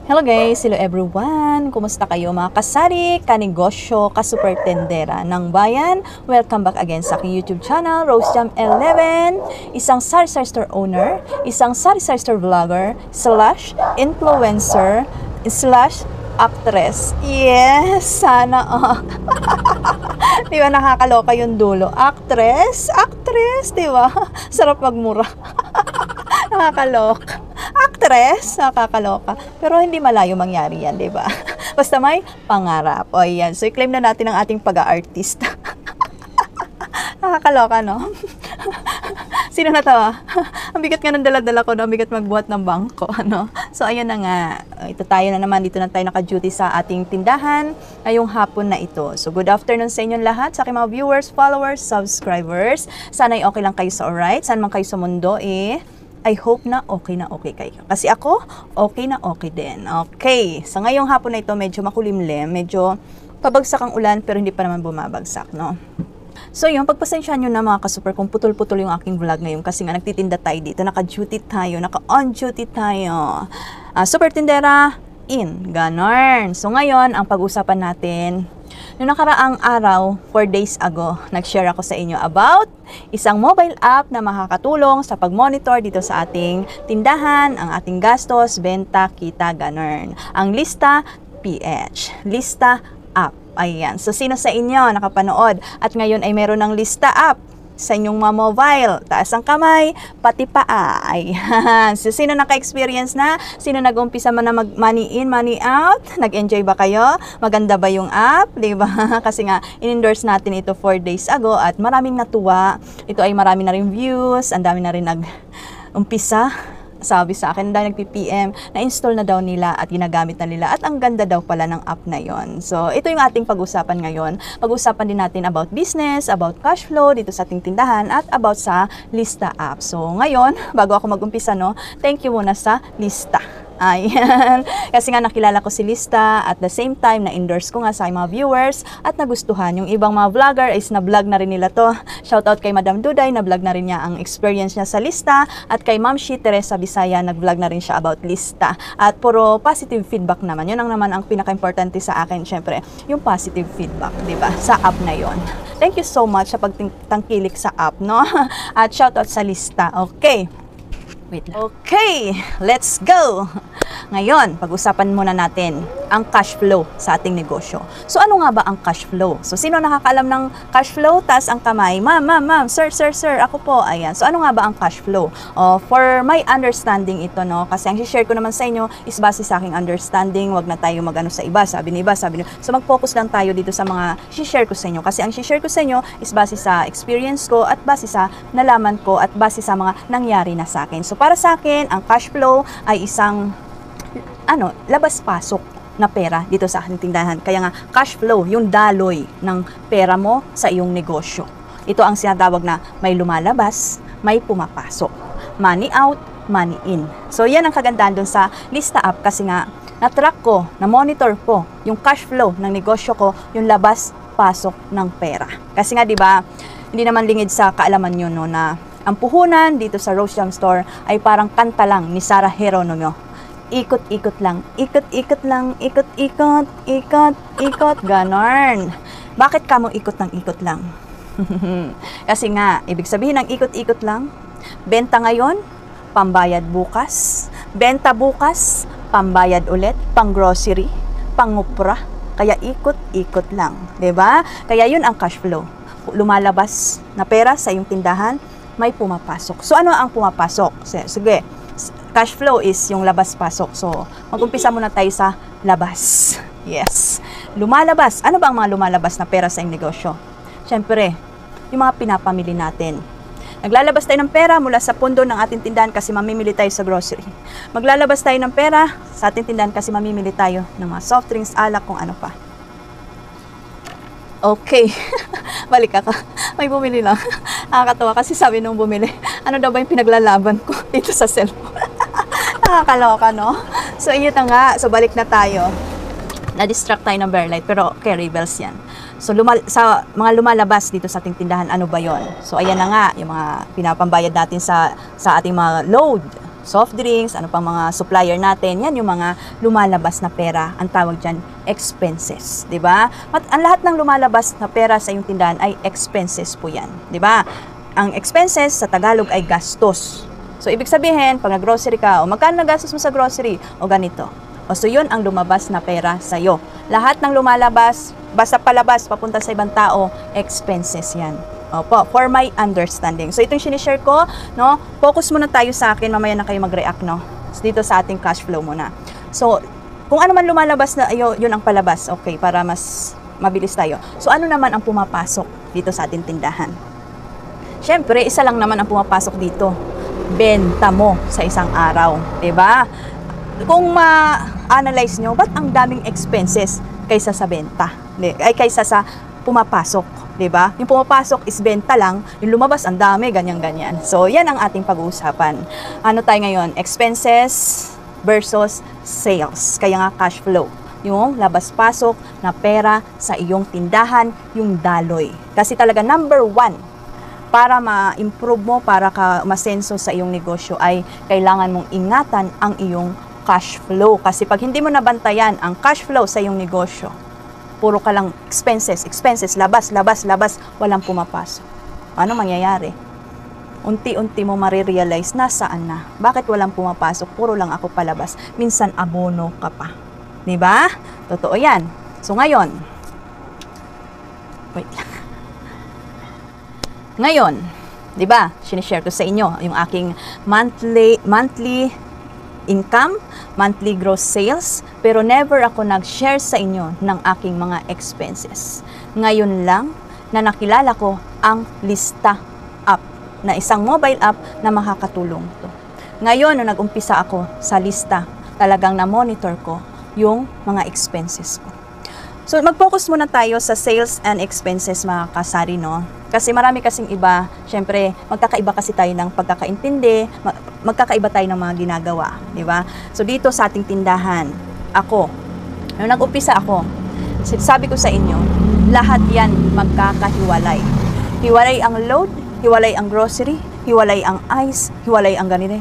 Hello guys, hello everyone! Kumusta kayo mga kasari, kanegosyo, kasupertendera ng bayan? Welcome back again sa aking YouTube channel, RoseJam11, isang sari-sari store owner, isang sari-sari store vlogger, /influencer, /actress. Yes! Sana di ba nakakaloka yung dulo? Actress? Actress, di ba? Sarap magmura. Nakakaloka. Actress, nakakaloka. Pero hindi malayo mangyari yan, di ba? Basta may pangarap. O yan. So, i-claim na natin ang ating pag-a-artist. Nakakaloka, no? Sino natawa? Ang bigat nga ng dala-dala ko, no? Ang bigat magbuhat ng bangko, ano? So, ayan na nga. Ito tayo na naman. Dito na tayo naka-duty sa ating tindahan ngayong hapon na ito. So, good afternoon sa inyong lahat, sa aking mga viewers, followers, subscribers. Sana'y okay lang kayo sa alright. Saan man kayo sa mundo, I hope na okay kayo. Kasi ako, okay na okay din. Okay. So, ngayong hapon na ito, medyo makulimlim, medyo pabagsak ang ulan, pero hindi pa naman bumabagsak, no? So, yung pagpasensyahan nyo na mga kasuper, kung putol-putol yung aking vlog ngayon, kasi nga nagtitinda tayo dito, naka-duty tayo, naka-on duty tayo. Super tindera, in. Ganon. So, ngayon, ang pag-usapan natin, noong nakaraang araw, 4 days ago, nag-share ako sa inyo about isang mobile app na makakatulong sa pag-monitor dito sa ating tindahan, ang ating gastos, benta, kita, ganun. Ang Lista PH. Lista app. Ayan. So, sino sa inyo nakapanood? At ngayon ay meron ng Lista app sa inyong mga mobile. Taas ang kamay, pati paa. Ayan. So, sino naka-experience na? Sino nag-umpisa man na mag-money in, money out? Nag-enjoy ba kayo? Maganda ba yung app? Diba? Kasi nga, in-endorse natin ito 4 days ago at maraming natuwa. Ito ay marami na rin views. Ang dami na rin nag-umpisa. Sabi sa akin, dahil nag-PPM, na-install na daw nila at ginagamit na nila at ang ganda daw pala ng app na yon. So, ito yung ating pag-usapan ngayon. Pag-usapan din natin about business, about cash flow dito sa ating tindahan at about sa Lista app. So, ngayon, bago ako mag-umpisa, no, thank you muna sa Lista. Ayan. Kasi nga nakilala ko si Lista at the same time na-endorse ko nga sa mga viewers at nagustuhan. Yung ibang mga vlogger is na-vlog na rin nila to. Shoutout kay Madam Duday, na-vlog na rin niya ang experience niya sa Lista at kay Ma'am Shi Teresa Bisaya, nag-vlog na rin siya about Lista. At puro positive feedback naman. Yun ang naman ang pinaka-importante sa akin, syempre, yung positive feedback, di ba? Sa app na yon. Thank you so much sa pagtangkilik sa app, no? At shoutout sa Lista. Okay. Wait lang. Okay, let's go! Ngayon, pag-usapan muna natin ang cash flow sa ating negosyo. So, ano nga ba ang cash flow? So, sino nakakaalam ng cash flow? Taas ang kamay. Ma'am, sir, ako po. Ayan. So, ano nga ba ang cash flow? For my understanding ito, no? Kasi ang share ko naman sa inyo is base sa aking understanding. Wag na tayo mag-ano sa iba. Sabi ni iba. So, mag-focus lang tayo dito sa mga share ko sa inyo. Kasi ang share ko sa inyo is base sa experience ko at base sa nalaman ko at base sa mga nangyari na sa akin. So, para sa akin, ang cash flow ay isang labas-pasok na pera dito sa ating tindahan. Kaya nga, cash flow, yung daloy ng pera mo sa iyong negosyo. Ito ang sinatawag na may lumalabas, may pumapasok. Money out, money in. So, yan ang kagandahan dun sa Lista app kasi nga, na-track ko, na-monitor ko yung cash flow ng negosyo ko, yung labas-pasok ng pera. Kasi nga, di ba, hindi naman lingid sa kaalaman nyo, no, na ang puhunan dito sa RoseJam Store ay parang kanta lang ni Sarah Geronimo. Ikot-ikot lang, ikot-ikot lang, ikot-ikot, ganon. Bakit ka mo ikot ng ikot lang? Kasi nga, ibig sabihin ng ikot-ikot lang, benta ngayon, pambayad bukas, benta bukas, pambayad ulit, pang grocery, pangupra, kaya ikot-ikot lang, 'di ba? Kaya yun ang cash flow. Lumalabas na pera sa iyong tindahan, may pumapasok. So ano ang pumapasok? Sige. Cash flow is yung labas-pasok. So, mag-umpisa muna tayo sa labas. Yes. Lumalabas. Ano ba ang mga lumalabas na pera sa iyong negosyo? Siyempre, yung mga pinapamili natin. Naglalabas tayo ng pera mula sa pundo ng ating tindahan kasi mamimili tayo sa grocery. Maglalabas tayo ng pera sa ating tindahan kasi mamimili tayo ng mga soft drinks, alak, kung ano pa. Okay. Balik ako. May bumili lang. Nakakatawa kasi sabi nung bumili, ano daw ba yung pinaglalaban ko dito sa cellphone? Nakakaloka, no? So, yun na nga. So, balik na tayo. Na-distract tayo ng Bearlight, pero carry bells yan. So, sa mga lumalabas dito sa ating tindahan, ano ba yon? So, ayan na nga, yung mga pinapambayad natin sa ating mga load. soft drinks, ano pang mga supplier natin, yan yung mga lumalabas na pera. Ang tawag dyan, expenses. Diba? At ang lahat ng lumalabas na pera sa iyong tindahan ay expenses po yan. Diba? Ang expenses sa Tagalog ay gastos. So, ibig sabihin, pag nag-grocery ka, o magkano nagastos mo sa grocery, o ganito. O so, yun ang lumabas na pera sa'yo. Lahat ng lumalabas, basta palabas, papunta sa ibang tao, expenses yan. Opo, for my understanding. So, itong sinishare ko, no? Focus muna tayo sa akin, mamaya na kayo mag-react, no? So, dito sa ating cash flow muna. So, kung ano man lumalabas na, yun ang palabas, okay, para mas mabilis tayo. So, ano naman ang pumapasok dito sa ating tindahan? Siyempre, isa lang naman ang pumapasok dito. Benta mo sa isang araw, diba? Kung ma-analyze nyo, ba't ang daming expenses kaysa sa benta? Ay, kaysa sa pumapasok? Diba? Yung pumapasok is benta lang, yung lumabas ang dami, ganyan-ganyan. So, yan ang ating pag-uusapan. Ano tayo ngayon? Expenses versus sales. Kaya nga cash flow. Yung labas-pasok na pera sa iyong tindahan, yung daloy. Kasi talaga number 1, para ma-improve mo, para ka masenso sa iyong negosyo ay kailangan mong ingatan ang iyong cash flow. Kasi pag hindi mo nabantayan ang cash flow sa iyong negosyo, puro ka lang expenses, labas, walang pumapasok. Ano mangyayari? Unti-unti mo marirealize nasaan na. Bakit walang pumapasok? Puro lang ako palabas. Minsan abono ka pa. Diba? Totoo yan. So ngayon, wait lang. Ngayon, diba? Sinishare ko sa inyo yung aking monthly income, monthly gross sales, pero never ako nag-share sa inyo ng aking mga expenses. Ngayon lang na nakilala ko ang Lista app, na isang mobile app na makakatulong to. Ngayon, nung nag-umpisa ako sa Lista, talagang na-monitor ko yung mga expenses ko. So, mag-focus muna tayo sa sales and expenses, mga kasari, no? Kasi marami kasing iba, syempre, magkakaiba kasi tayo ng pagkakaintindi, magkakaiba tayo ng mga ginagawa, di ba? So, dito sa ating tindahan, ako, nung nag-umpisa ako, sabi ko sa inyo, lahat yan magkakahiwalay. Hiwalay ang load, hiwalay ang grocery, hiwalay ang ice, hiwalay ang ganito.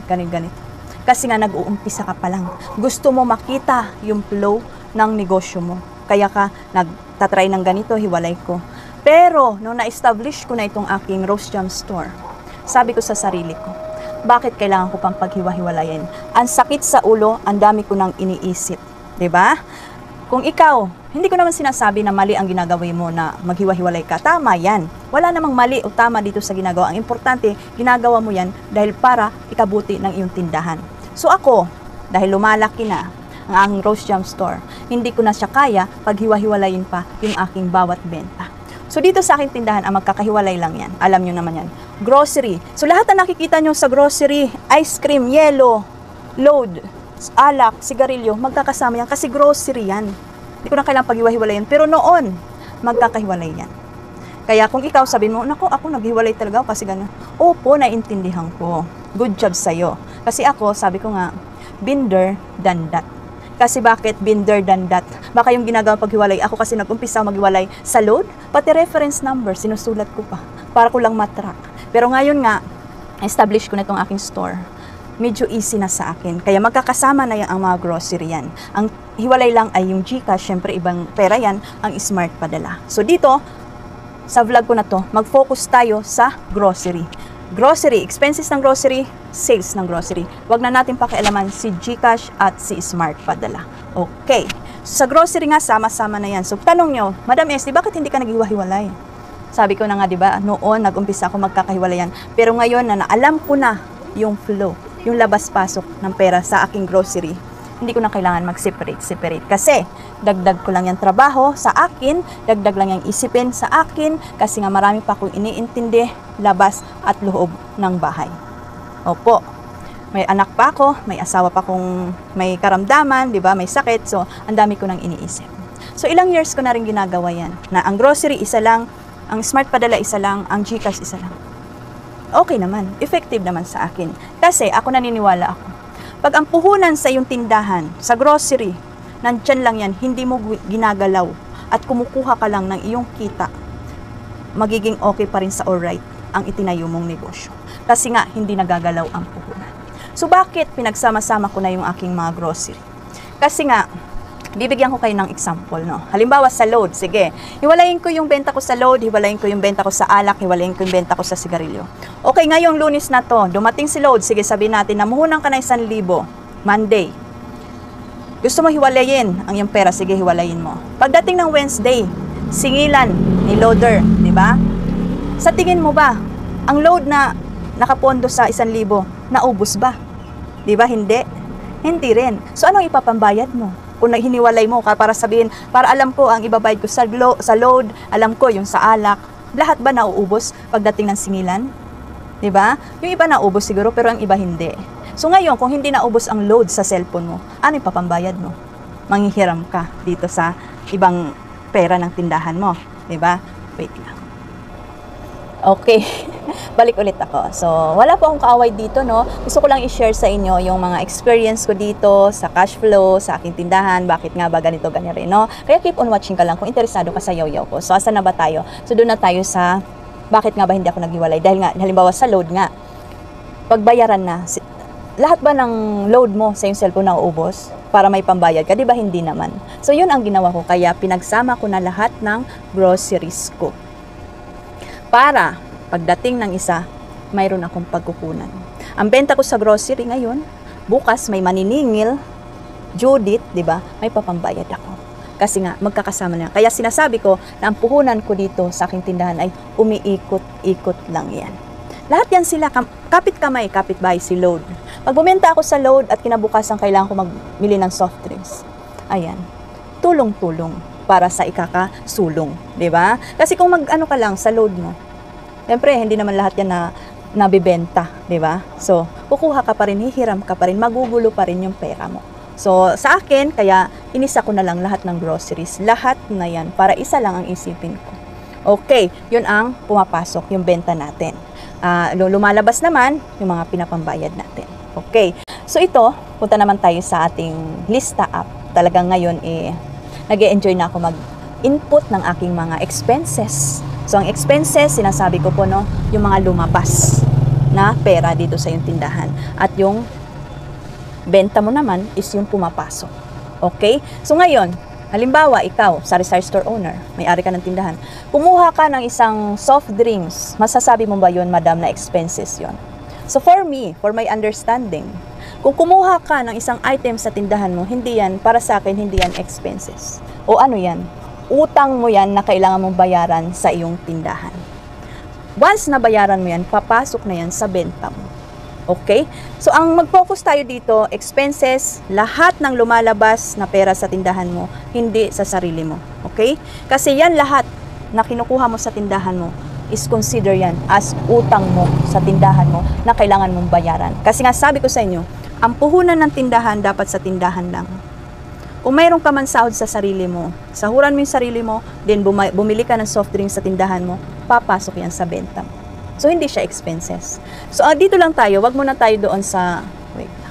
Kasi nga nag-uumpisa ka pa lang. Gusto mo makita yung flow ng negosyo mo. Kaya ka nagtatry ng ganito, hiwalay ko. Pero, nung na-establish ko na itong aking Rose Jam Store, sabi ko sa sarili ko, bakit kailangan ko pang paghiwa-hiwalayin? Ang sakit sa ulo, ang dami ko nang iniisip. 'Di ba? Kung ikaw, hindi ko naman sinasabi na mali ang ginagawa mo na maghiwa-hiwalay ka. Tama yan. Wala namang mali o tama dito sa ginagawa. Ang importante, ginagawa mo yan dahil para ikabuti ng iyong tindahan. So ako, dahil lumalaki na ang aking Rose Jam Store, hindi ko na siya kaya paghiwa-hiwalayin pa yung aking bawat benta. So dito sa aking tindahan, ang magkakahiwalay lang yan. Alam nyo naman yan. Grocery. So lahat na nakikita nyo sa grocery, ice cream, yellow, load, alak, sigarilyo, magkakasama yan kasi grocery yan. Hindi ko na kailangang paghiwa-hiwalayin. Pero noon, magkakahiwalay yan. Kaya kung ikaw sabihin mo, nako, ako naghiwalay talaga kasi gano'n. Opo, naiintindihan ko. Good job sa'yo. Kasi ako, sabi ko nga, been there, done that. Kasi bakit binder than that? Baka yung ginagawa paghiwalay, ako kasi nag-umpisa maghiwalay sa load, pati reference number, sinusulat ko pa, para ko lang matrack. Pero ngayon nga, establish ko na itong aking store. Medyo easy na sa akin. Kaya magkakasama na yan ang mga grocery yan. Ang hiwalay lang ay yung GCash, syempre ibang pera yan, ang smart padala. So dito, sa vlog ko na to, mag-focus tayo sa grocery. Grocery, expenses ng grocery, sales ng grocery. Huwag na natin pakialaman si GCash at si Smart Padala. Okay. Sa grocery nga, sama-sama na yan. So, tanong nyo, Madam Esty, bakit hindi ka naghiwa-hiwalay? Sabi ko na nga, di ba, noon, nag-umpisa ako magkakahiwalayan. Pero ngayon na alam ko na yung flow, yung labas-pasok ng pera sa aking grocery, hindi ko na kailangan mag-separate. Kasi, dagdag ko lang yung trabaho sa akin, dagdag lang yung isipin sa akin, kasi nga marami pa akong iniintindi, labas at loob ng bahay. Opo, may anak pa ako, may asawa pa akong may karamdaman, di ba, may sakit, so ang dami ko nang iniisip. So, ilang years ko na rin ginagawa yan, na ang grocery isa lang, ang Smart Padala isa lang, ang GCash isa lang. Okay naman, effective naman sa akin. Kasi ako naniniwala ako. Pag ang puhunan sa iyong tindahan, sa grocery, nandyan lang yan, hindi mo ginagalaw at kumukuha ka lang ng iyong kita, magiging okay pa rin sa alright ang itinayo mong negosyo. Kasi nga, hindi nagagalaw ang puhunan. So bakit pinagsama-sama ko na yung aking mga grocery? Kasi nga, bibigyan ko kayo ng example, no? Halimbawa sa load, sige, hiwalayin ko yung benta ko sa load, hiwalayin ko yung benta ko sa alak, hiwalayin ko yung benta ko sa sigarilyo. Okay, ngayong Lunes na to, dumating si load, sige, sabihin natin, namuhunan ka na 1,000, Monday. Gusto mo hiwalayin ang yung pera, sige, hiwalayin mo. Pagdating ng Wednesday, singilan ni loader, di ba? Sa tingin mo ba, ang load na nakapondo sa 1,000, naubos ba? Di ba? Hindi. Hindi rin. So, anong ipapambayad mo? Kung hiniwalay mo, para sabihin, para alam ko ang ibabayad ko sa load, alam ko yung sa alak, lahat ba nauubos pagdating ng singilan? Diba? Yung iba nauubos siguro, pero ang iba hindi. So ngayon, kung hindi naubos ang load sa cellphone mo, ano yung papambayad mo? Manghihiram ka dito sa ibang pera ng tindahan mo. Diba? Wait lang. Okay. Balik ulit ako. So, wala po akong kaaway dito, no? Gusto ko lang i-share sa inyo yung mga experience ko dito sa cash flow, sa aking tindahan, bakit nga ba ganito, ganyan rin, no? Kaya keep on watching ka lang kung interesado ka sa yaw-yaw ko. So, asan na ba tayo? So, doon na tayo sa bakit nga ba hindi ako naghiwalay? Dahil nga, halimbawa sa load nga, pagbayaran na, lahat ba ng load mo sa yung cellphone na uubos para may pambayad ka? Di ba hindi naman? So, yun ang ginawa ko. Kaya, pinagsama ko na lahat ng groceries ko. Para pagdating ng isa, mayroon akong pagkukunan. Ang benta ko sa grocery ngayon, bukas may maniningil, Judith, di ba? May papambayad ako. Kasi nga, magkakasama na. Kaya sinasabi ko na ang puhunan ko dito sa aking tindahan ay umiikot-ikot lang yan. Lahat yan sila, kapit kamay, kapit bahay si load. Pag bumenta ako sa load at kinabukasan kailangan ko magmili ng soft drinks, ayan, tulong-tulong para sa ikakasulong, di ba? Kasi kung mag-ano ka lang sa load mo, siyempre, hindi naman lahat yan na nabibenta, di ba? So, kukuha ka pa rin, hihiram ka pa rin, magugulo pa rin yung pera mo. So, sa akin, kaya inisa ko na lang lahat ng groceries. Lahat na yan, para isa lang ang isipin ko. Okay, yun ang pumapasok, yung benta natin. Lumalabas naman, yung mga pinapambayad natin. Okay, so ito, punta naman tayo sa ating lista app. Talagang ngayon, nag-e-enjoy na ako mag-input ng aking mga expenses. So, ang expenses, sinasabi ko po, no, yung mga lumabas na pera dito sa yung tindahan. At yung benta mo naman is yung pumapasok. Okay? So, ngayon, halimbawa, ikaw, sari-sari store owner, may-ari ka ng tindahan, kumuha ka ng isang soft drinks, masasabi mo ba yun, madam, na expenses yon? So, for me, for my understanding, kung kumuha ka ng isang item sa tindahan mo, hindi yan, para sa akin, hindi yan expenses. O ano yan? Utang mo yan na kailangan mong bayaran sa iyong tindahan. Once na bayaran mo yan, papasok na yan sa benta mo. Okay? So, ang mag-focus tayo dito, expenses, lahat ng lumalabas na pera sa tindahan mo, hindi sa sarili mo. Okay? Kasi yan lahat na kinukuha mo sa tindahan mo, is consider yan as utang mo sa tindahan mo na kailangan mong bayaran. Kasi nga sabi ko sa inyo, ang puhunan ng tindahan dapat sa tindahan lang. Kung mayroon ka man sahod sa sarili mo, sahuran mo yung sarili mo, then bumili ka ng soft drink sa tindahan mo, papasok yan sa benta mo. So, hindi siya expenses. So, dito lang tayo, wag muna tayo doon sa, wait lang.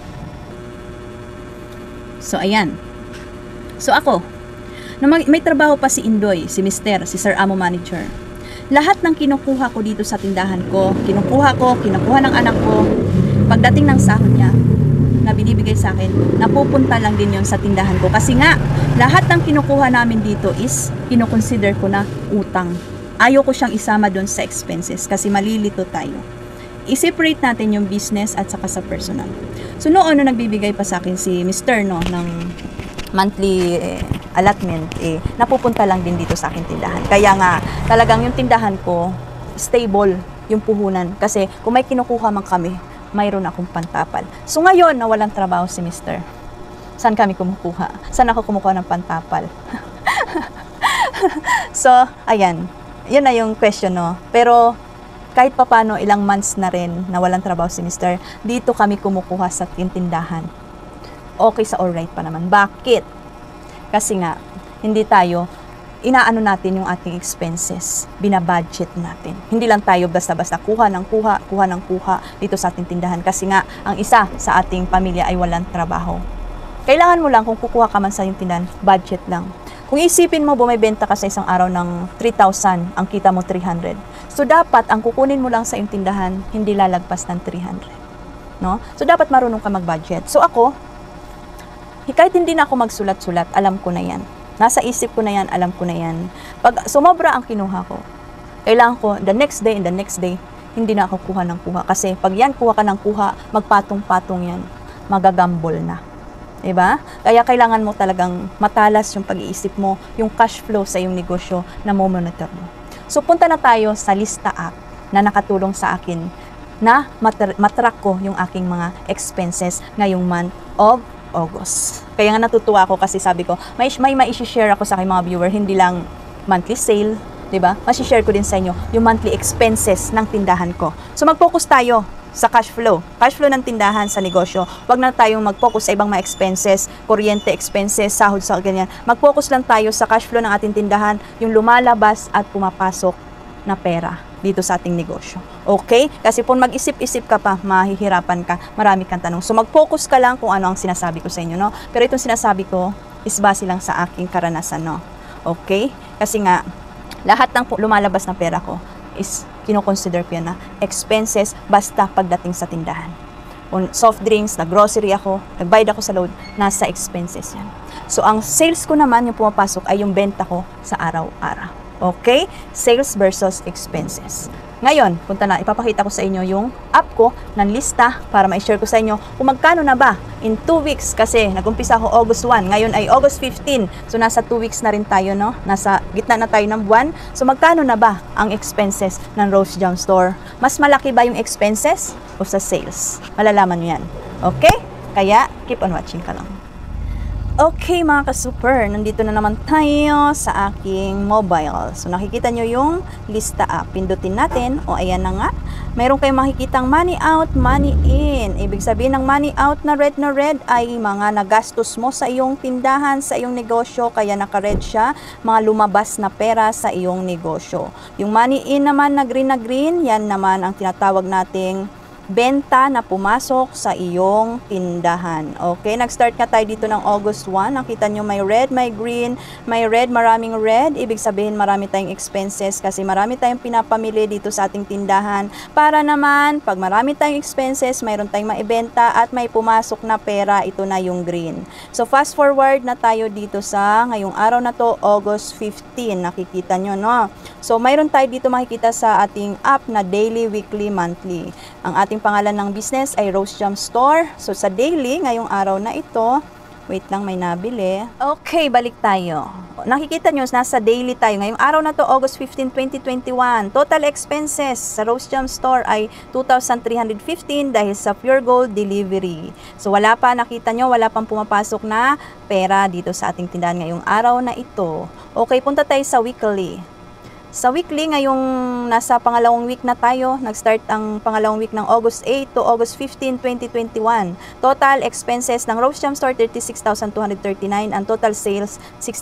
So, ayan. So, ako, may trabaho pa si Indoy, si Mr., si Sir Amo Manager. Lahat ng kinukuha ko dito sa tindahan ko, kinukuha ng anak ko, pagdating ng sahod niya, na binibigay sa akin, napupunta lang din yon sa tindahan ko. Kasi nga, lahat ng kinukuha namin dito is, kinukonsider ko na utang. Ayaw ko siyang isama doon sa expenses kasi malilito tayo. I-separate natin yung business at saka sa personal. So noon, nagbibigay pa sa akin si Mr. No, ng monthly allotment, napupunta lang din dito sa akin tindahan. Kaya nga, talagang yung tindahan ko, stable yung puhunan. Kasi kung may kinukuha man kami, mayroon akong pantapal. So ngayon, na walang trabaho si Mr. Saan kami kumukuha? Saan ako kumukuha ng pantapal? So, ayan. Yun na yung question, no? Pero, kahit papano, ilang months na rin na walang trabaho si Mr. Dito kami kumukuha sa tindahan. Okay sa alright pa naman. Bakit? Kasi nga, hindi tayo, inaano natin yung ating expenses. Binabudget natin. Hindi lang tayo basta-basta kuha ng kuha dito sa ating tindahan. Kasi nga, ang isa sa ating pamilya ay walang trabaho. Kailangan mo lang, kung kukuha ka man sa yung tindahan, budget lang. Kung isipin mo, bumibenta ka sa isang araw ng 3,000, ang kita mo 300. So, dapat, ang kukunin mo lang sa iyong tindahan, hindi lalagpas ng 300. no? So dapat marunong ka mag-budget. So ako, kahit hindi na ako magsulat-sulat, alam ko na yan. Nasa isip ko na yan, alam ko na yan. Pag sumobra ang kinuha ko, kailangan ko, the next day and the next day, hindi na ako kuha ng kuha. Kasi pag yan, kuha ka ng kuha, magpatong-patong yan. Magagambol na. Diba? Kaya kailangan mo talagang matalas yung pag-iisip mo, yung cash flow sa iyong negosyo na mo-monitor mo. So, punta na tayo sa Lista app na nakatulong sa akin na matrack ko yung aking mga expenses ngayong month of August. Kaya nga natutuwa ako kasi sabi ko, may ma-share ako sa aking mga viewer, hindi lang monthly sale, diba? Ma-share ko din sa inyo yung monthly expenses ng tindahan ko. So, mag-focus tayo sa cash flow ng tindahan sa negosyo. Huwag na tayong mag-focus sa ibang mga expenses, kuryente expenses, sahod sa ganyan. Mag-focus lang tayo sa cash flow ng ating tindahan, yung lumalabas at pumapasok na pera dito sa ating negosyo. Okay? Kasi kung mag-isip-isip ka pa, mahihirapan ka, marami kang tanong. So mag-focus ka lang kung ano ang sinasabi ko sa inyo, no? Pero itong sinasabi ko is base lang sa aking karanasan, no? Okay? Kasi nga, lahat ng lumalabas na pera ko is kino-consider ko yan na expenses basta pagdating sa tindahan. Kung soft drinks, nag-grocery ako, nagbayad ako sa load, nasa expenses yan. So, ang sales ko naman, yung pumapasok, ay yung benta ko sa araw-araw. Okay? Sales versus expenses. Ngayon, punta na, ipapakita ko sa inyo yung app ko ng Lista para ma-share ko sa inyo kung magkano na ba in 2 weeks kasi nag-umpisa ako August 1, ngayon ay August 15. So nasa 2 weeks na rin tayo, no? Nasa gitna na tayo ng buwan. So magkano na ba ang expenses ng Rose Jam Store? Mas malaki ba yung expenses o sa sales? Malalaman nyo yan. Okay? Kaya keep on watching ka lang. Okay mga ka-super, nandito na naman tayo sa aking mobile. So nakikita nyo yung Lista app. Pindutin natin. O ayan na nga. Mayroon kayong makikitang money out, money in. Ibig sabihin ng money out na red ay mga nagastos mo sa iyong tindahan, sa iyong negosyo. Kaya naka-red siya. Mga lumabas na pera sa iyong negosyo. Yung money in naman na green, yan naman ang tinatawag nating benta na pumasok sa iyong tindahan. Okay, nag-start ka tayo dito ng August 1. Nakita nyo may red, may green, may red, maraming red. Ibig sabihin marami tayong expenses kasi marami tayong pinapamili dito sa ating tindahan. Para naman, pag marami tayong expenses, mayroon tayong maibenta at may pumasok na pera. Ito na yung green. So, fast forward na tayo dito sa ngayong araw na to, August 15. Nakikita nyo, no? So, mayroon tayo dito makikita sa ating app na daily, weekly, monthly. Ang ating pangalan ng business ay Rose Jam Store. So, sa daily, ngayong araw na ito, wait lang, may nabili. Okay, balik tayo. Nakikita nyo, nasa daily tayo. Ngayong araw na to, August 15, 2021. Total expenses sa Rose Jam Store ay 2,315 dahil sa Pure Gold delivery. So, wala pa, nakita nyo, wala pang pumapasok na pera dito sa ating tindahan ngayong araw na ito. Okay, punta tayo sa weekly. Sa weekly, ngayong nasa pangalawang week na tayo, nag-start ang pangalawang week ng August 8 to August 15, 2021. Total expenses ng Rose Jam Store, 36,239. Ang total sales,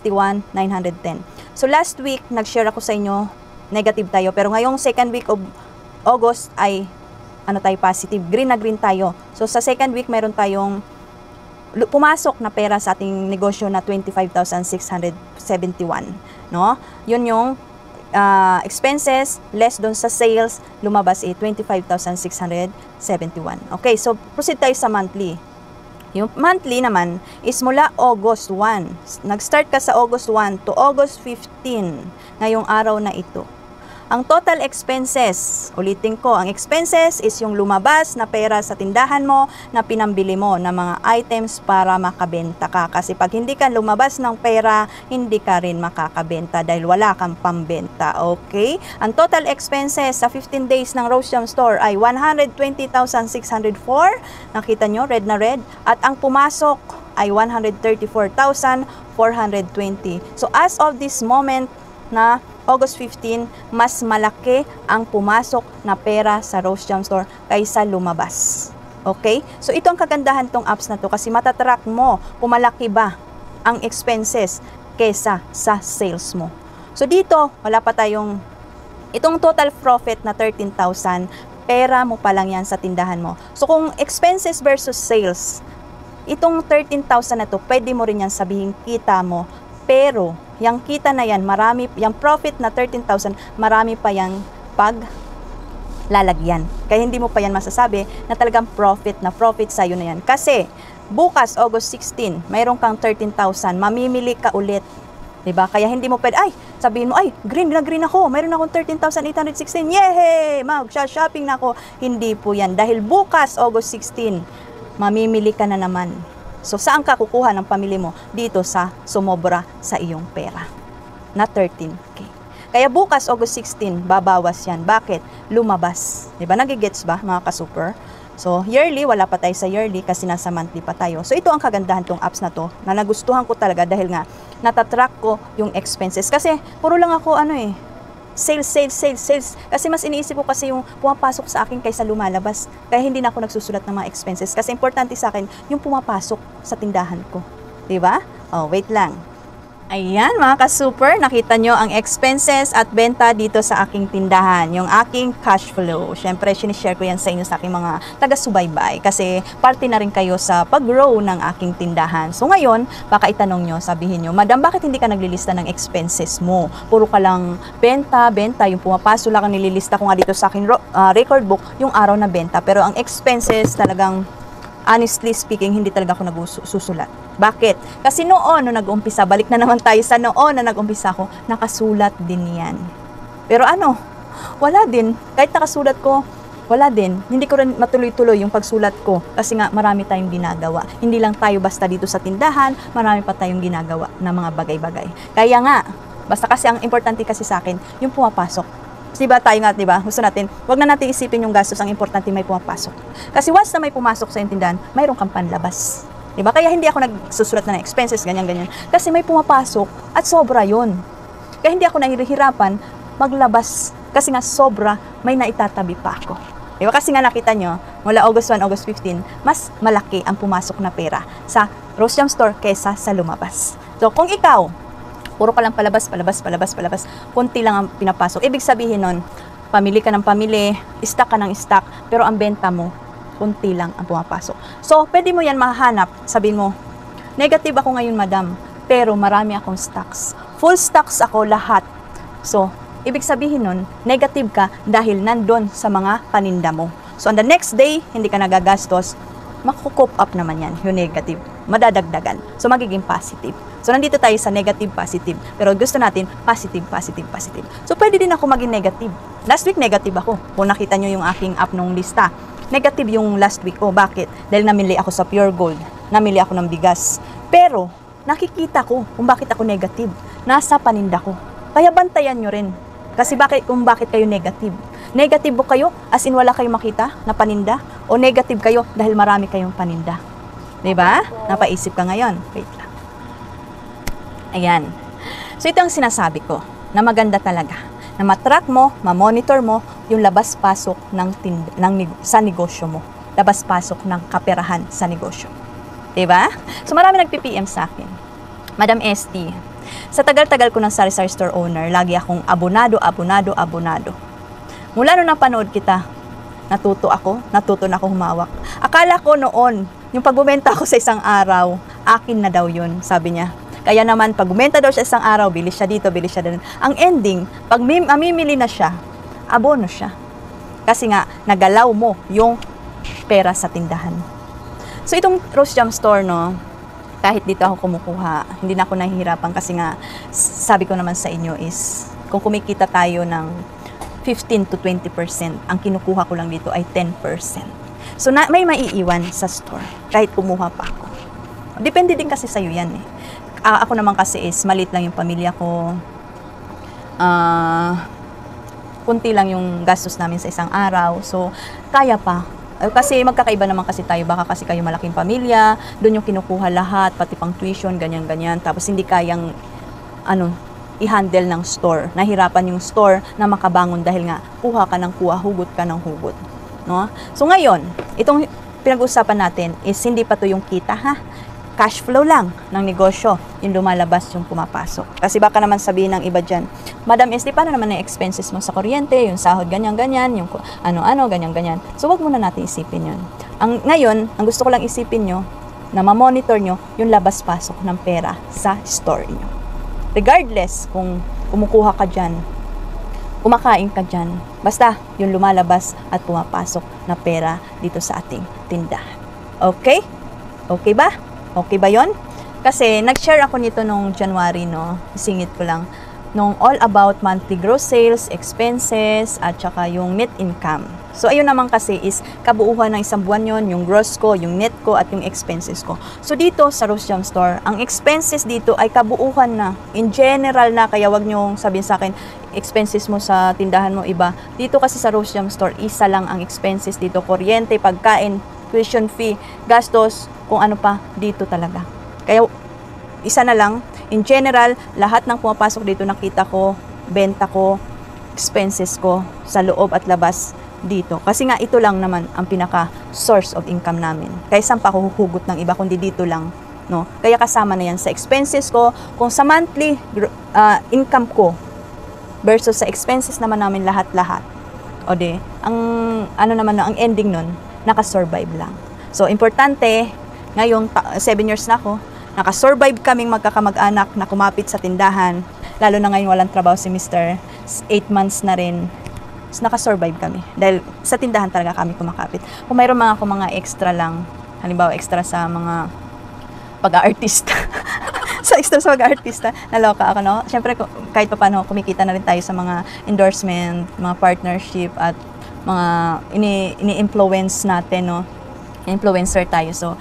61,910. So last week, nag-share ako sa inyo, negative tayo. Pero ngayong second week of August ay, ano tayo, positive. Green na green tayo. So sa second week, meron tayong pumasok na pera sa ating negosyo na 25,671. No? Yun yung expenses, less doon sa sales, lumabas 25,671. Okay, so proceed tayo sa monthly. Yung monthly naman is mula August 1. Nag-start ka sa August 1 to August 15, ngayong araw na ito. Ang total expenses, ulitin ko, ang expenses is yung lumabas na pera sa tindahan mo na pinambili mo ng mga items para makabenta ka. Kasi pag hindi ka lumabas ng pera, hindi ka rin makakabenta dahil wala kang pambenta. Okay? Ang total expenses sa 15 days ng Rose Jam Store ay 120,604. Nakita nyo, red na red. At ang pumasok ay 134,420. So as of this moment na August 15, mas malaki ang pumasok na pera sa Rose Jam Store kaysa lumabas. Okay? So, ito ang kagandahan tong apps na to kasi matatrack mo kung malaki ba ang expenses kaysa sa sales mo. So, dito, wala pa tayong, itong total profit na 13,000, pera mo pa lang yan sa tindahan mo. So, kung expenses versus sales, itong 13,000 na to, pwede mo rin yan sabihin kita mo. Pero, yung kita na yan, marami, yung profit na 13,000, marami pa yung pag lalagyan. Kaya hindi mo pa yan masasabi na talagang profit sa'yo na yan. Kasi, bukas, August 16, mayroon kang 13,000, mamimili ka ulit. Diba? Kaya hindi mo pwede, ay, sabihin mo, ay, green na green ako, mayroon akong 13,816, yehey, mag-shopping na ako. Hindi po yan. Dahil bukas, August 16, mamimili ka na naman. So, saan ka kukuha ng pamili mo? Dito sa sumobra sa iyong pera na 13K. Kaya bukas, August 16, babawas yan. Bakit? Lumabas. Diba? Nagigets ba, mga ka-super? So, yearly, wala pa tayo sa yearly kasi nasa monthly pa tayo. So, ito ang kagandahan tong apps na to, na nagustuhan ko talaga dahil nga, natatrack ko yung expenses. Kasi, puro lang ako, sales. Kasi mas iniisip ko kasi yung pumapasok sa akin kaysa lumalabas. Kaya hindi na ako nagsusulat ng mga expenses. Kasi importante sa akin, yung pumapasok sa tindahan ko. Diba? Oh, wait lang. Ayan mga ka-super, nakita nyo ang expenses at benta dito sa aking tindahan, yung aking cash flow. Siyempre, sinishare ko yan sa inyo sa aking mga taga-subaybay kasi parte na rin kayo sa pag-grow ng aking tindahan. So ngayon, baka itanong nyo, sabihin nyo, Madam, bakit hindi ka naglilista ng expenses mo? Puro ka lang benta, yung pumapasok lang ang nililista ko nga dito sa aking record book, yung araw na benta. Pero ang expenses talagang, honestly speaking, hindi talaga ako nagsusulat. Bakit? Kasi noon, nag-umpisa, balik na naman tayo sa noon na nag-umpisa ako, nakasulat din yan. Pero wala din. Kahit nakasulat ko, wala din. Hindi ko rin matuloy-tuloy yung pagsulat ko. Kasi nga, marami tayong ginagawa. Hindi lang tayo basta dito sa tindahan, marami pa tayong ginagawa na mga bagay-bagay. Kaya nga, basta kasi ang importante kasi sa akin, yung pumapasok. Diba tayo nga, diba? Gusto natin, wag na natin isipin yung gastos, ang importante may pumapasok. Kasi once na may pumasok sa tindahan, mayroon kang panlabas. Diba? Kaya hindi ako nagsusulat na ng expenses, ganyan. Kasi may pumapasok at sobra yun. Kaya hindi ako nahihirapan maglabas. Kasi nga sobra, may naitatabi pa ako. Diba? Kasi nga nakita nyo, mula August 1, August 15, mas malaki ang pumasok na pera sa Rose Jam Store kesa sa lumabas. So, kung ikaw, puro ka lang palabas, kunti lang ang pinapasok. Ibig sabihin nun, pamili ka ng pamili, stock ka ng stock, pero ang benta mo, kunti lang ang pumapasok. So, pwede mo yan mahanap. Sabihin mo, negative ako ngayon, madam, pero marami akong stocks. Full stocks ako lahat. So, ibig sabihin nun, negative ka dahil nandun sa mga paninda mo. So, on the next day, hindi ka nagagastos, makukup up naman yan, yung negative. Madadagdagan. So, magiging positive. So, nandito tayo sa negative, positive. Pero gusto natin, positive. So, pwede din ako maging negative. Last week, negative ako. Kung nakita nyo yung aking app nung lista, negative yung last week ko. Bakit? Dahil namili ako sa Pure Gold. Namili ako ng bigas. Pero, nakikita ko kung bakit ako negative. Nasa paninda ko. Kaya bantayan nyo rin. Kasi kung bakit kayo negative. Negative ba kayo as in wala kayong makita na paninda? O negative kayo dahil marami kayong paninda? Diba? Napaisip ka ngayon. Wait lang. Ayan. So, ito ang sinasabi ko na maganda talaga. Na matrack mo, mamonitor mo yung labas-pasok sa negosyo mo. Labas-pasok ng kaperahan sa negosyo. Diba? So, marami nagpi-PM sa akin. Madam ST, sa tagal-tagal ko ng sari-sari store owner, lagi akong abonado. Mula nung napanood kita, natuto na ako humawak. Akala ko noon, yung pagbumenta ako sa isang araw, akin na daw yun, sabi niya. Kaya naman, pag bumenta daw siya isang araw, bilis siya dito, bilis siya doon. Ang ending, pag mamimili na siya, abono siya. Kasi nga, nagalaw mo yung pera sa tindahan. So, itong Rose Jam Store, no, kahit dito ako kumukuha, hindi na ako nahihirapan kasi nga, sabi ko naman sa inyo is, kung kumikita tayo ng 15 to 20%, ang kinukuha ko lang dito ay 10%. So, may maiiwan sa store, kahit kumuha pa ako. Depende din kasi sa'yo yan eh. Ako naman kasi is, maliit lang yung pamilya ko. Kunti lang yung gastos namin sa isang araw. So, kaya pa. Kasi magkakaiba naman kasi tayo. Baka kasi kayo malaking pamilya. Doon yung kinukuha lahat, pati pang tuition, ganyan-ganyan. Tapos hindi kayang, i-handle ng store. Nahirapan yung store na makabangon dahil nga, kuha ka ng kuha, hugot ka ng hugot. No? So, ngayon, itong pinag-usapan natin is hindi pa to yung kita, ha? Cash flow lang ng negosyo, yung lumalabas, yung pumapasok. Kasi baka naman sabihin ng iba dyan, Madam SD, paano naman yung expenses mo sa kuryente, yung sahod, ganyan-ganyan, yung ano-ano, ganyan-ganyan. So, wag muna natin isipin yun. Ngayon, ang gusto ko lang isipin nyo, na ma-monitor nyo yung labas-pasok ng pera sa store nyo. Regardless kung kumukuha ka dyan kumakain ka dyan. Basta yung lumalabas at pumapasok na pera dito sa ating tindahan. Okay? Okay ba? Okay ba yon? Kasi nag-share ako nito nung January, no? Singit ko lang. Nung all about monthly gross sales, expenses, at saka yung net income. So, ayun naman kasi is kabuuhan ng isang buwan yon, yung gross ko, yung net ko, at yung expenses ko. So, dito sa Rose Jam Store, ang expenses dito ay kabuuhan na. In general na, kaya wag nyo sabihin sa akin, expenses mo sa tindahan mo iba. Dito kasi sa Rose Jam Store, isa lang ang expenses dito. Kuryente, pagkain, tuition fee, gastos, kung ano pa, dito talaga. Kaya, isa na lang. In general, lahat ng pumapasok dito nakita ko, benta ko, expenses ko sa loob at labas dito. Kasi nga ito lang naman ang pinaka source of income namin. Kaya saan pa ako huhugot ng iba kundi dito lang, no? Kaya kasama na yan sa expenses ko, kung sa monthly income ko versus sa expenses naman namin lahat-lahat. O de, ang ano naman ang ending nun, naka-survive lang. So importante, ngayong 7 years na ako, naka-survive kaming magkakamag-anak na kumapit sa tindahan. Lalo na ngayon walang trabaho si Mr. 8 months na rin. Naka-survive kami. Dahil sa tindahan talaga kami kumakapit. Kung mayroon mga extra lang, halimbawa extra sa mga pag-aartista. Sa extra sa pag-aartista, naloka ako, no? Siyempre, kahit pa paano, kumikita na rin tayo sa mga endorsement, mga partnership, at mga ini-influence natin, no? Influencer tayo. So,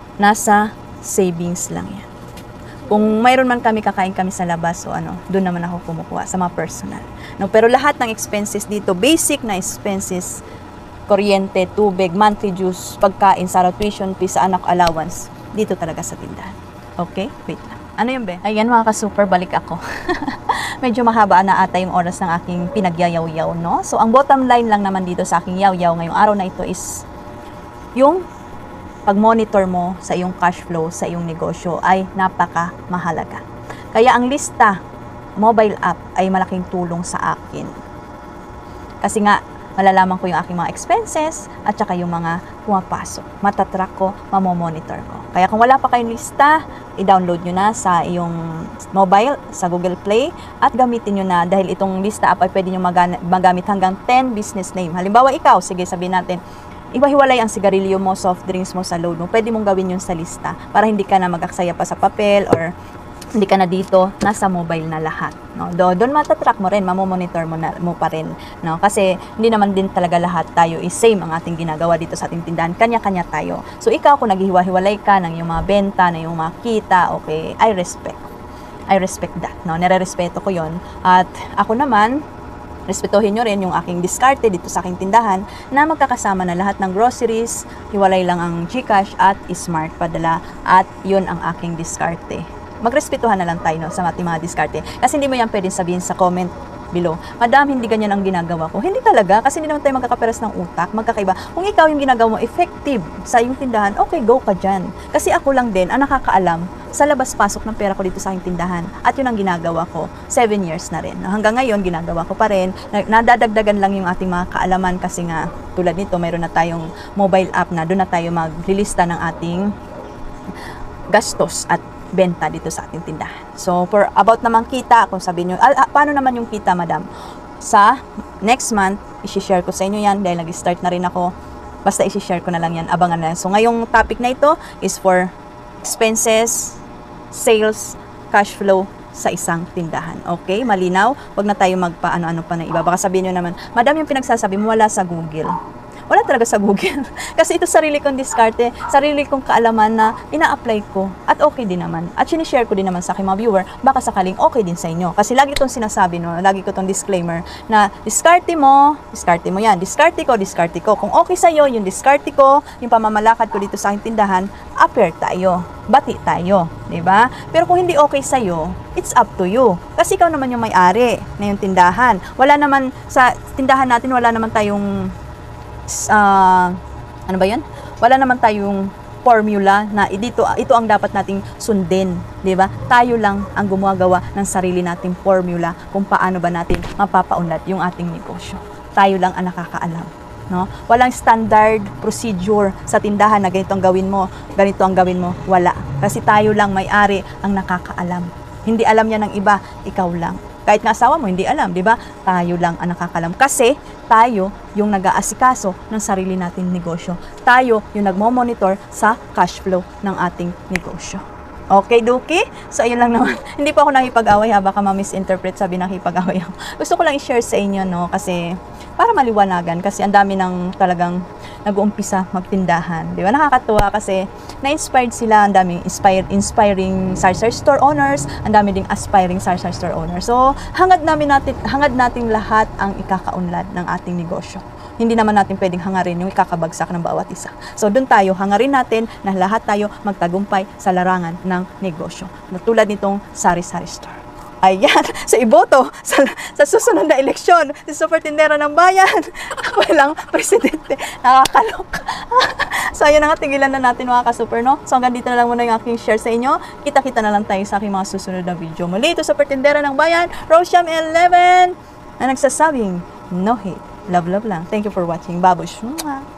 nasa savings lang yan. Kung mayroon man kami, kakain kami sa labas, so doon naman ako kumukuha sa mga personal. No, pero lahat ng expenses dito, basic na expenses, kuryente, tubig, monthly dues, pagkain, sa tuition fee, sa anak allowance, dito talaga sa tindahan. Okay? Wait lang. Ano yun, be? Ayan mga ka-super, balik ako. Medyo mahaba na ata yung oras ng aking pinagyayaw-yaw, no? So, ang bottom line lang naman dito sa aking yaw-yaw ngayong araw na ito is yung pag-monitor mo sa iyong cash flow, sa iyong negosyo ay napaka-mahalaga. Kaya ang lista, mobile app ay malaking tulong sa akin. Kasi nga, malalaman ko yung aking mga expenses at saka yung mga pumapasok. Matatrack ko, mamomonitor ko. Kaya kung wala pa kayong lista, i-download nyo na sa iyong mobile, sa Google Play, at gamitin nyo na dahil itong lista app ay pwede nyo magamit hanggang 10 business name. Halimbawa ikaw, sige sabihin natin, iba-hiwalay ang sigarilyo mo, soft drinks mo sa load mo. Pwede mong gawin yun sa lista para hindi ka na mag-aksaya pa sa papel or hindi ka na dito, nasa mobile na lahat. No? Doon matatrack mo rin, mamomonitor mo pa rin. No? Kasi hindi naman din talaga lahat tayo is same ang ating ginagawa dito sa ating tindahan. Kanya-kanya tayo. So ikaw kung naghihiwa-hiwalay ka ng iyong mga benta, ng iyong mga kita, okay, I respect that. No? Nire-respeto ko yon. At ako naman, respetuhin nyo rin yung aking diskarte dito sa aking tindahan na magkakasama na lahat ng groceries, hiwalay lang ang GCash at Smart Padala at yun ang aking diskarte. Magrespetuhan na lang tayo, no, sa ating mga diskarte. Kasi hindi mo yan pwedeng sabihin sa comment below, Madam, hindi ganyan ang ginagawa ko. Hindi talaga, kasi hindi naman tayo magkakaperas ng utak, magkakaiba. Kung ikaw yung ginagawa mo effective sa iyong tindahan, okay, go ka dyan. Kasi ako lang din ang nakakaalam sa labas-pasok ng pera ko dito sa aking tindahan. At yun ang ginagawa ko, 7 years na rin. Hanggang ngayon, ginagawa ko pa rin. Nadadagdagan lang yung ating mga kaalaman kasi nga, tulad nito, mayroon na tayong mobile app na doon na tayo maglilista ng ating gastos at benta dito sa ating tindahan. So, for about naman kita, kung sabihin nyo, paano naman yung kita, madam? Sa next month, isi-share ko sa inyo yan dahil nag-start na rin ako. Basta isi-share ko na lang yan, abangan na. So, ngayong topic na ito is for expenses, sales, cash flow sa isang tindahan. Okay? Malinaw? Huwag na tayo magpa-ano-ano pa na iba. Baka sabihin nyo naman, madam, yung pinagsasabi mo wala sa Google. Wala talaga sa Google. Kasi ito sarili kong diskarte, sarili kong kaalaman na ina-apply ko. At okay din naman. At sinishare ko din naman sa aking mga viewer, baka sakaling okay din sa inyo. Kasi lagi itong sinasabi, no? Lagi ko itong disclaimer na diskarte mo yan. Diskarte ko. Kung okay sa iyo, yung diskarte ko, yung pamamalakad ko dito sa aking tindahan, appear tayo. Bati tayo. Diba? Pero kung hindi okay sa iyo, it's up to you. Kasi ikaw naman yung may-ari na yung tindahan. Wala naman, sa tindahan natin, wala naman tayong ano ba yan? Wala naman tayong formula na ito ang dapat nating sundin, di ba? Tayo lang ang gumagawa ng sarili nating formula kung paano ba natin mapapaunlad yung ating negosyo. Tayo lang ang nakakaalam, no? Walang standard procedure sa tindahan na ganito ang gawin mo, wala. Kasi tayo lang may-ari ang nakakaalam. Hindi alam niya ng iba, ikaw lang. Kahit nga asawa mo, hindi alam, di ba? Tayo lang ang nakakalam. Kasi tayo yung nag-aasikaso ng sarili nating negosyo. Tayo yung nagmo-monitor sa cash flow ng ating negosyo. Okay, Duki? So, ayun lang naman. Hindi po ako nakipag-away ha. Baka ma-misinterpret sabi nakipag-away ako. Gusto ko lang i-share sa inyo, no? Kasi, para maliwanagan. Kasi ang dami ng talagang nag-uumpisa magtindahan. Di ba? Nakakatuwa kasi na-inspired sila. Ang daming inspiring sari-sari store owners. Ang dami ding aspiring sari-sari store owners. So, hangad natin lahat ang ikakaunlad ng ating negosyo. Hindi naman natin pwedeng hangarin yung ikakabagsak ng bawat isa. So, doon tayo, hangarin natin na lahat tayo magtagumpay sa larangan ng negosyo. Tulad nitong sari-sari store. Ayan, sa iboto, sa susunod na eleksyon, si Supertindera ng Bayan, walang presidente, nakakaloka. So, ayun na nga, tigilan na natin mga ka-super, no? So, hanggang dito na lang muna yung aking share sa inyo. Kita-kita na lang tayo sa aking mga susunod na video. Muli, ito Supertindera ng Bayan, Rosham 11, na nagsasabing, no hate. Love, love lang. Thank you for watching. Babush. Mwah!